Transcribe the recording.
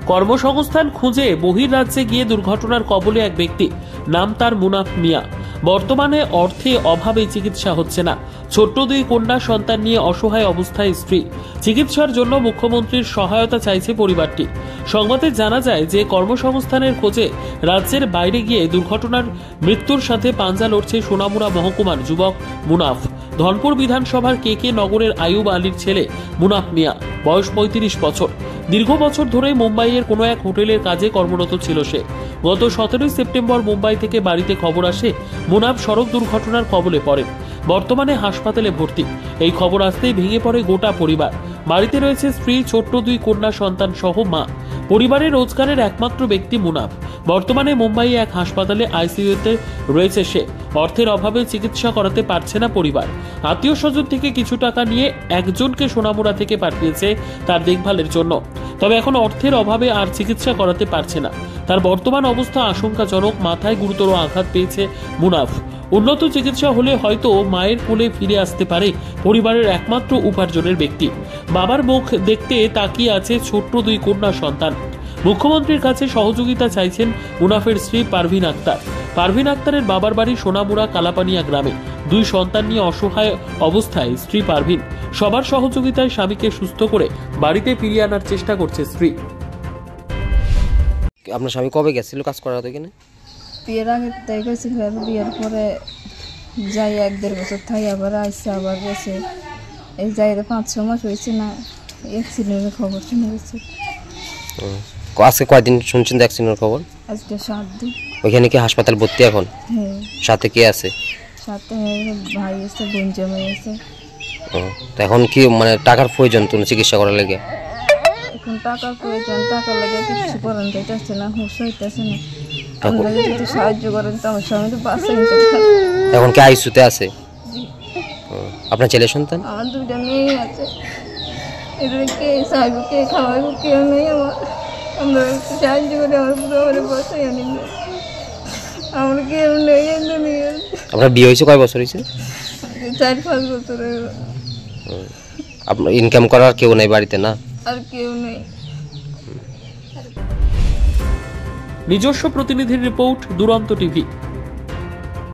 কর্মসংস্থান খুঁজে বহির্রাজ্যে গিয়ে দুর্ঘটনার কবলে এক ব্যক্তি, নাম তার মুনাফ মিয়া। বর্তমানে অর্থে অভাবে চিকিৎসা হচ্ছে না। ছোট্ট 2 কন্যা সন্তান নিয়ে অসহায় অবস্থায় স্ত্রী। চিকিৎসার জন্য মুখ্যমন্ত্রীর সহায়তা চাইছে পরিবারটি। সংবাদে জানা যায় যে কর্মসংস্থানের খোঁজে রাজ্যের বাইরে গিয়ে দুর্ঘটনার মৃত্যুর সাথে পাঞ্জা লড়ছে সোনামুড়া মহকুমার যুবক মুনাফ। ধনপুর বিধানসভার কেকে নগরের আয়ুব আলীর ছেলে মুনাফ মিয়া, বয়স 35 বছর। দীর্ঘ বছর ধরে মুম্বাইয়ের কোনো এক হোটেলের কাজে কর্মরত ছিল সে। গত 17 সেপ্টেম্বর মুম্বাই থেকে বাড়িতে খবর আসে মুনাফ সড়ক দুর্ঘটনার কবলে পড়েন। বর্তমানে হাসপাতালে ভর্তি। এই খবর আসতেই ভেঙে পড়ে গোটা পরিবার। বাড়িতে রয়েছে স্ত্রী, ছোট্ট 2 কন্যা সন্তান সহ মা। পরিবারের রোজগারের একমাত্র ব্যক্তি মুনাফ। বর্তমানে মুম্বাইয়ে এক হাসপাতালে আইসিইউতে রয়েছে সে। অর্থের অভাবে চিকিৎসা করাতে পারছে না পরিবার। আত্মীয় স্বজন থেকে কিছু টাকা নিয়ে একজনকে সোনামুড়া থেকে পাঠিয়েছে তার দেখভালের জন্য। তবে এখন অর্থের অভাবে আর চিকিৎসা করাতে পারছে না। তার বর্তমান অবস্থা আশঙ্কাজনক। মাথায় গুরুতর আঘাত পেয়েছে মুনাফ। উন্নত চিকিৎসা হলে হয়তো মায়ের কোলে ফিরে আসতে পারে পরিবারের একমাত্র উপার্জনের ব্যক্তি। বাবার মুখ দেখতে তাকিয়ে আছে ছোট্ট 2 কন্যা সন্তান। মুখ্যমন্ত্রীর কাছে সহযোগিতা চাইছেন মুনাফের স্ত্রী পারভিন আক্তার। পারভিন আক্তারের বাবার বাড়ি সোনামুড়া কালাপানিয়া গ্রামে। 2 সন্তান নিয়ে অসহায় অবস্থায় স্ত্রী পারভিন। সবার সহযোগিতায় স্বামীকে সুস্থ করে বাড়িতে ফিরিয়ে আনার চেষ্টা করছে স্ত্রী। আপনার স্বামী কবে গেছিল কাজ করার এখানে? বিয়ের আগে তাই গেছিল, বিয়ের পরে যাই 1-1.5 বছর থাই আবার আইসে, আবার গেছে। এই যাই 5-6 মাস হয়েছে না, অ্যাক্সিডেন্টের খবর শুনে গেছে। আজকে কয়দিন শুনছেন অ্যাক্সিডেন্টের খবর? আজকে 7 দিন। ওইখানে কি হাসপাতাল ভর্তি এখন? হ্যাঁ। সাথে কে আছে? সাথে ভাই আছে, বোন জামাই আছে। তো এখন কি মানে টাকার প্রয়োজন তো চিকিৎসা করার লাগে? এখন টাকার প্রয়োজন, টাকা লাগে কিছু করেন যাইতেছে না, হুশ হইতেছে না। আপনারা যদি সাহায্য করেন তো আমার স্বামী তো বাঁচা হিসেবে। এখন কি আইসিইউতে আছে? আপনার ছেলে সন্তান? আমার 2টা মেয়ে আছে। এদের কে সাহায্য, কে খাওয়াবো, কেউ নেই আমার। আমরা সাহায্য করে আমার পুরো ঘরে বসাই আনি, আমার কেউ নেই। আপনার বিয়ে হয়েছে কয় বছর হয়েছে? 4-5 বছর। আপনার ইনকাম করার কেউ নেই বাড়িতে? না, আর কেউ নেই। নিজস্ব প্রতিনিধির রিপোর্ট, দুরন্ত টিভি।